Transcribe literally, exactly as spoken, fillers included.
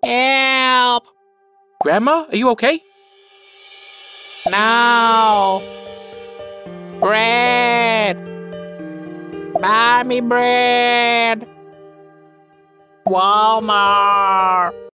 Help! Grandma, are you okay? No! Bread! Buy me bread! Walmart!